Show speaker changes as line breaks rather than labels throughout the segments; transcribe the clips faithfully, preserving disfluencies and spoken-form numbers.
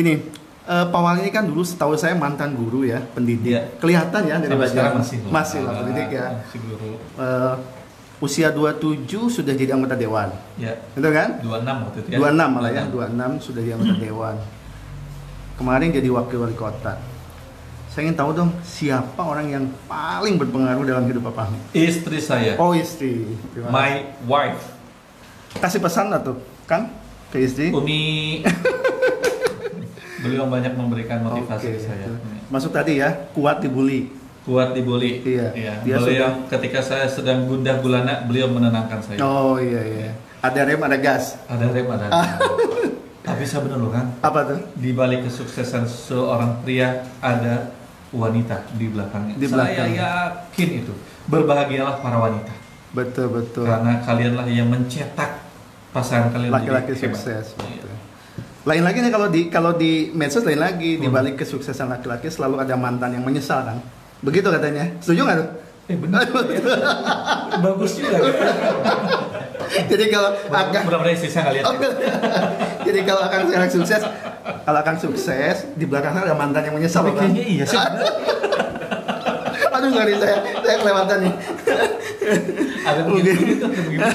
gini, uh, Pak Wali ini kan dulu setahu saya mantan guru ya, pendidik.
Ya.
Kelihatan ya dari wajah.
masih lah.
Masih lah pendidik ya.
Masih guru.
Uh, usia dua puluh tujuh sudah jadi anggota dewan.
Ya.
Betul kan?
dua puluh enam waktu itu ya.
dua puluh enam malah ya, dua puluh enam sudah jadi anggota dewan. Kemarin jadi wakil wali kota. Saya ingin tahu dong, siapa orang yang paling berpengaruh dalam hidup Pak Fahmi?
Istri saya.
Oh, istri. Terima kasih.
My wife.
Kasih pesan atau Kang ke istri?
Umi. Beliau banyak memberikan motivasi
Oke,
ke saya.
itu. Masuk tadi ya, kuat dibully.
Kuat dibully.
Iya.
Iya.
Dia
Beliau
sudah-
ketika saya sedang gundah gulana, beliau menenangkan saya.
Oh iya iya. Ada rem, ada gas.
Ada rem, ada. Tapi saya benar loh kan.
Apa tuh?
Di balik kesuksesan seorang pria ada wanita di belakangnya.
Di belakang.
Saya yakin itu. Berbahagialah para wanita.
Betul betul.
Karena kalianlah yang mencetak pasangan kalian
Laki-laki
menjadi hebat.
sukses.
Iya.
Betul. Lain lagi nih kalau di kalau di medsos lain lagi, di
Hmm.
balik kesuksesan laki-laki selalu ada mantan yang menyesal kan. Begitu katanya. Setuju nggak tuh?
Eh benar. ya. Bagus juga.
Jadi kalau akan
Mudah-mudahan istri saya nggak lihat. ya.
jadi kalau akan sekarang sukses, kalau akan sukses di belakangnya ada mantan yang menyesal
Tapi
kan.
kayaknya iya sih.
Aduh ngeri saya, saya kelewatan nih.
Ada begitu gitu, ada begitu.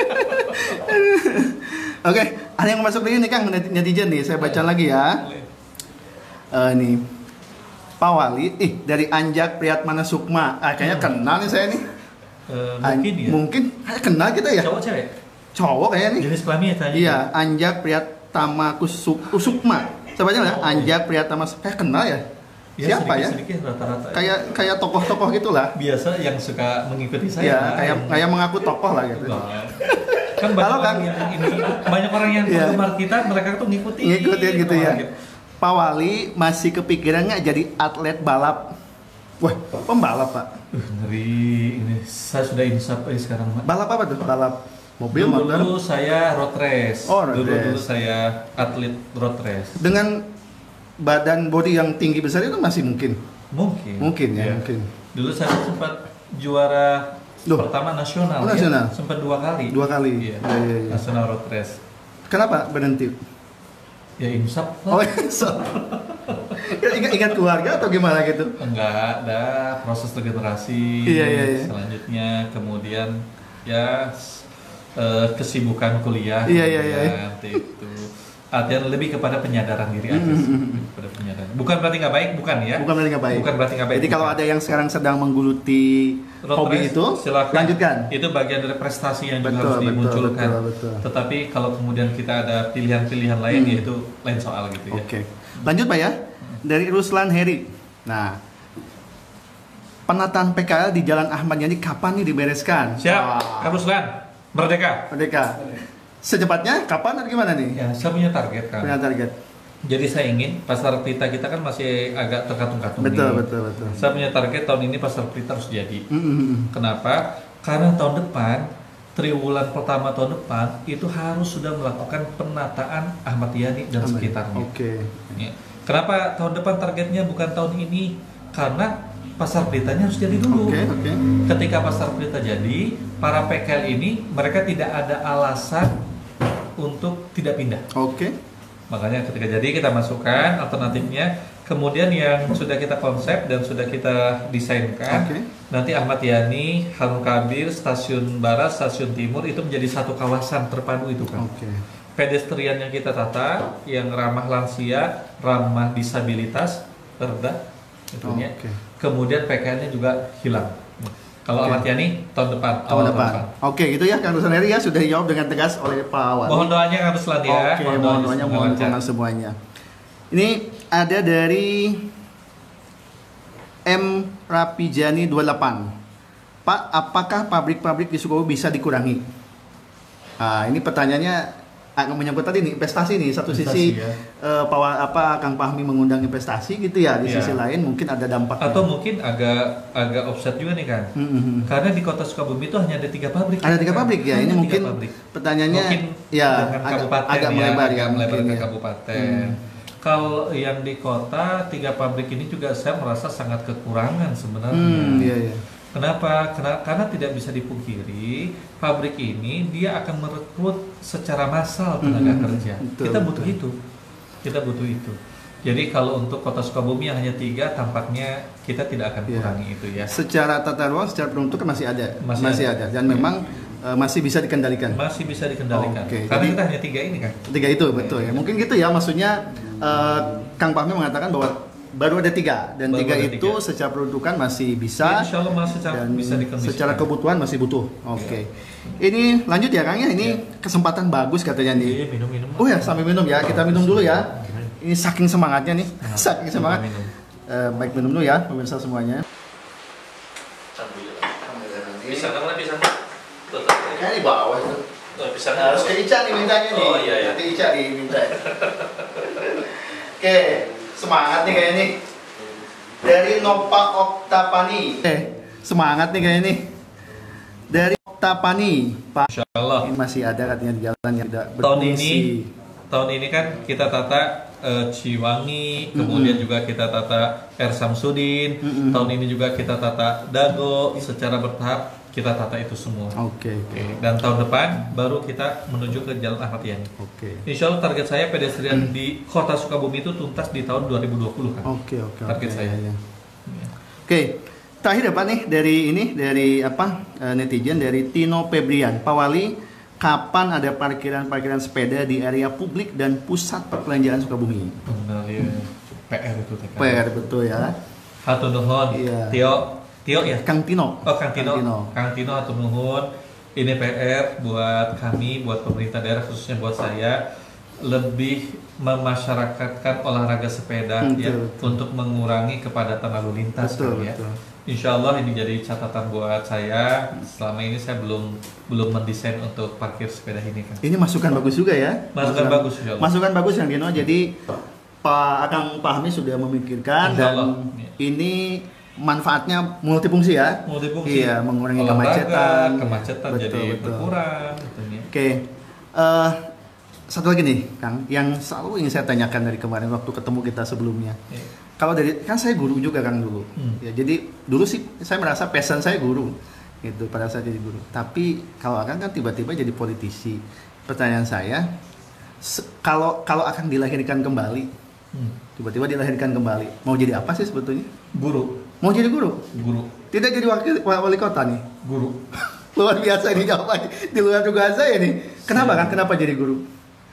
Oke, ada yang masuk lagi nih Kang, net- netizen nih, saya baca lagi ya. Eh nih, Pak Wali, ih dari Anjak Priyatmana Sukma, ah, kayaknya
Hmm.
kenal nih saya nih.
Eh,
An-
mungkin ya.
Mungkin, kayak kenal kita ya.
Cowok cewek.
Cowok kayaknya nih.
Jenis kelaminnya tanya.
Iya, Anjak Priyatama Kusuk Sukma. Saya baca ya,
Oh.
Anjak Priyatama, kayak kenal ya.
Ya,
Siapa ya?
sedikit-sedikit rata-rata.
Kayak kayak tokoh-tokoh gitulah.
Biasa yang suka mengikuti saya.
Iya, kayak
yang-
kayak mengaku tokoh lah gitu.
Wah. Kan banyak
Halo,
orang
Kang.
yang ini, banyak orang yang
Iya.
penggemar kita, mereka tuh ngikutin.
Ngikutin gitu ya.
Wah,
Pak Wali masih kepikiran nggak jadi atlet balap? Wah, pembalap Pak.
Uh, ngeri ini. Saya sudah insaf eh, sekarang. Pak.
Balap apa tuh? Balap mobil,
Dulu,
motor?
dulu saya road race.
Oh, road
dulu, dulu
race.
saya atlet road race.
Dengan badan body yang tinggi besar itu masih mungkin?
Mungkin.
Mungkin ya,
Iya.
mungkin.
Dulu saya sempat juara
Loh.
pertama nasional.
Oh,
ya.
nasional?
Sempat dua kali.
Dua kali?
Iya.
Iya, iya, iya.
Nasional road race.
Kenapa berhenti?
Ya insaf lah.
Oh, so. ingat, ingat keluarga atau gimana gitu?
Enggak, ada proses regenerasi.
Iya, iya, iya.
Selanjutnya kemudian ya s- eh, kesibukan kuliah.
Iya, iya, iya.
kemudian itu. Artinya lebih kepada penyadaran diri aja
Mm,
sih.
mm, mm.
Lebih kepada penyadaran. Bukan berarti nggak baik, bukan ya?
Bukan berarti nggak baik.
Bukan berarti nggak baik.
Jadi kalau
bukan.
ada yang sekarang sedang menggeluti
Road
hobi
race,
itu,
silakan.
lanjutkan.
Itu bagian dari prestasi yang juga
Betul,
harus
betul,
dimunculkan.
betul, betul.
Tetapi kalau kemudian kita ada pilihan-pilihan lain,
Hmm.
yaitu lain soal gitu ya.
Oke. Lanjut Pak ya. Dari Ruslan Heri. Nah, penataan P K L di Jalan Ahmad Yani kapan nih dibereskan?
Siap,
Wah.
Kang Ruslan, merdeka.
Merdeka. Secepatnya kapan atau gimana nih?
Ya, saya punya target kan.
Punya target.
Jadi saya ingin pasar pelita kita kan masih agak terkatung-katung
Betul,
nih.
betul, betul.
Saya punya target tahun ini pasar pelita harus jadi.
Mm, mm, mm.
Kenapa? Karena tahun depan, triwulan pertama tahun depan itu harus sudah melakukan penataan Ahmad Yani dan
Aman.
sekitarnya.
Oke.
Ya. Kenapa tahun depan targetnya bukan tahun ini? Karena pasar pelitanya harus jadi dulu.
Oke, oke.
Ketika pasar pelita jadi, para P K L ini mereka tidak ada alasan untuk tidak pindah.
Oke.
Makanya ketika jadi kita masukkan alternatifnya, kemudian yang sudah kita konsep dan sudah kita desainkan,
Oke.
nanti Ahmad Yani, Harun Kabir, stasiun barat, stasiun timur itu menjadi satu kawasan terpadu itu kan.
Oke.
Pedestrian yang kita tata, yang ramah lansia, ramah disabilitas, rendah, itunya.
Oke.
Kemudian P K L-nya juga hilang. Kalau
Oke.
Ahmad Yani tahun depan,
Tahun
awal
depan. Oke, gitu ya Kang Ruslan Heri ya, sudah dijawab dengan tegas oleh Pak Wali.
Mohon doanya Kang Ruslan ya.
Oke, mohon doanya, mohon
semoga lancar.
doanya semuanya. Ini ada dari M Rapijani dua puluh delapan. Pak, apakah pabrik-pabrik di Sukabumi bisa dikurangi? Nah, ini pertanyaannya agak menyangkut tadi nih investasi nih. Satu
Investasi,
sisi
ya.
eh, Pak Wa- apa Kang Fahmi mengundang investasi gitu ya, di
Iya.
sisi lain mungkin ada dampaknya.
Atau mungkin agak agak offset juga nih kan.
Hmm, hmm, hmm.
Karena di kota Sukabumi itu hanya ada tiga pabrik.
Ada tiga pabrik ya.
Hanya
Ini
tiga
mungkin
pabrik.
pertanyaannya
Mungkin
ya
dengan
agak,
kabupaten
agak
ya,
melebar
agak
ya,
melebar
mungkin
ke
ya.
kabupaten.
Hmm.
Kalau yang di kota tiga pabrik ini juga saya merasa sangat kekurangan sebenarnya.
Hmm, iya iya.
Kenapa? Karena, karena tidak bisa dipungkiri pabrik ini dia akan merekrut secara massal tenaga
Hmm,
kerja.
betul,
Kita butuh
betul.
itu. Kita butuh itu. Jadi kalau untuk Kota Sukabumi yang hanya tiga, tampaknya kita tidak akan
Iya.
kurangi itu ya.
Secara tata ruang, secara peruntukan masih ada,
Masih
masih,
ada.
ada. Dan memang eh, masih bisa dikendalikan.
Masih bisa dikendalikan.
Oke,
Karena
jadi-
kita hanya tiga ini kan.
Tiga itu betul ya. Mungkin gitu ya. Maksudnya eh, Kang Fahmi mengatakan bahwa baru ada tiga dan
Baru
tiga
ada
itu
tiga.
secara peruntukan masih bisa.
Insya Allah masih secara-
Dan
bisa dikondisikan.
secara kebutuhan masih butuh. Oke. Ini lanjut ya Kang ya. Ini kesempatan bagus katanya nih.
Iya, minum-minum.
Oh ya, sambil minum ya. Kita minum dulu ya. Ini saking semangatnya nih.
Nah,
Saking semangat.
minum.
Eh, baik minum dulu ya pemirsa semuanya.
Pisang mana pisang? Tuh,
Kayaknya di bawah itu.
tuh, pisang.
Harus ke Ica nih mintanya nih.
Oh, iya, iya.
Nanti Ica diminta. Oke, semangat nih kayaknya nih. Dari Nova Oktapani. Eh, semangat nih kayaknya nih. Dari Oktapani, Pak.
Insya Allah.
Ini masih ada katanya di jalan yang tidak
Tahun
berfungsi.
ini, tahun ini kan kita tata eh, Ciwangi, kemudian juga kita tata R Samsudin.
Mm-mm.
Tahun ini juga kita tata Dago, secara bertahap kita tata itu semua.
Oke, oke.
Oke, dan tahun depan baru kita menuju ke Jalan Ahmad Yani.
Oke.
Insya Allah target saya pedestrian di Kota Sukabumi itu tuntas di tahun dua ribu dua puluh kan.
Oke, oke,
Target
oke,
saya.
ya.
Ya.
Oke, terakhir apa nih dari ini dari apa eh, netizen dari Tino Febrian, Pak Wali, kapan ada parkiran-parkiran sepeda di area publik dan pusat perbelanjaan Sukabumi?
Benar ya. P R itu T K.
P R betul ya,
Hatur nuhun.
Iya.
Tio, Tio ya.
Kang Tino.
Oh Kang Tino,
Kang Tino.
Kang Tino hatur nuhun. Ini P R buat kami, buat pemerintah daerah khususnya buat saya lebih memasyarakatkan olahraga sepeda
Betul,
ya
betul.
untuk mengurangi kepadatan lalu lintas
Betul,
kan, ya.
betul.
Insya Allah ini jadi catatan buat saya. Selama ini saya belum belum mendesain untuk parkir sepeda ini kan.
Ini masukan bagus juga ya.
Masukan bagus, insya Allah.
Masukan bagus Kang Tino. Jadi Pak Kang Fahmi sudah memikirkan
Insya
dan
Allah. Iya.
ini manfaatnya multifungsi ya.
Multifungsi.
Iya, mengurangi
Olahraga,
kemacetan.
kemacetan
Betul,
jadi
betul.
berkurang. gitu ya.
Oke, Eh, satu lagi nih, Kang, yang selalu ingin saya tanyakan dari kemarin waktu ketemu kita sebelumnya.
Iya.
Kalau dari kan saya guru juga Kang dulu,
Hmm.
ya jadi dulu sih saya merasa passion saya guru, gitu pada saat jadi guru. Tapi kalau Akang kan tiba-tiba jadi politisi, pertanyaan saya, se- kalau kalau akan dilahirkan kembali,
Hmm.
tiba-tiba dilahirkan kembali, mau jadi apa sih sebetulnya?
Guru,
Mau jadi guru?
guru,
Tidak jadi wakil wali kota nih?
guru.
Luar biasa ini jawabannya, di luar dugaan saya nih. Kenapa kan? Kenapa jadi guru?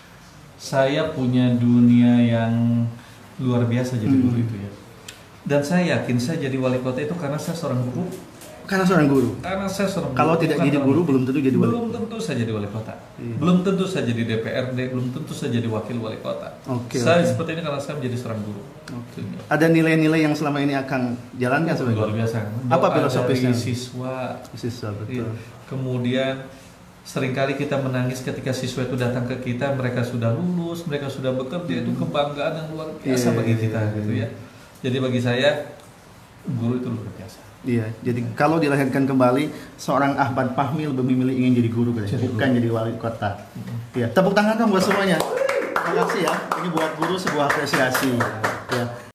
Saya punya dunia yang luar biasa jadi
Hmm.
guru itu ya. Dan saya yakin saya jadi wali kota itu karena saya seorang guru.
Karena seorang guru.
Karena saya seorang
Kalau
guru,
tidak
bukan
jadi
karena-
guru, belum tentu jadi wali.
Belum tentu saya jadi wali kota.
Iya.
Belum tentu saya jadi D P R D. Belum tentu saya jadi wakil wali kota.
Oke,
saya
oke.
seperti ini karena saya menjadi seorang guru.
Oke. Ada nilai-nilai yang selama ini akan jalankan sebagai
Luar
guru?
biasa.
Apa
Doa
filosofisnya?
dari siswa.
Siswa,
Iya.
betul.
Kemudian seringkali kita menangis ketika siswa itu datang ke kita, mereka sudah lulus, mereka sudah bekerja, itu kebanggaan yang luar biasa
Iya,
bagi
iya,
kita
iya.
gitu ya. Jadi bagi saya guru itu luar biasa.
Iya, jadi kalau dilahirkan kembali, seorang Ahmad Fahmi lebih memilih ingin jadi guru, katanya,
Jadi
bukan jadi wali kota. Iya, tepuk tangan dong buat semuanya. Terima kasih ya. Ini buat guru sebuah apresiasi. Ya.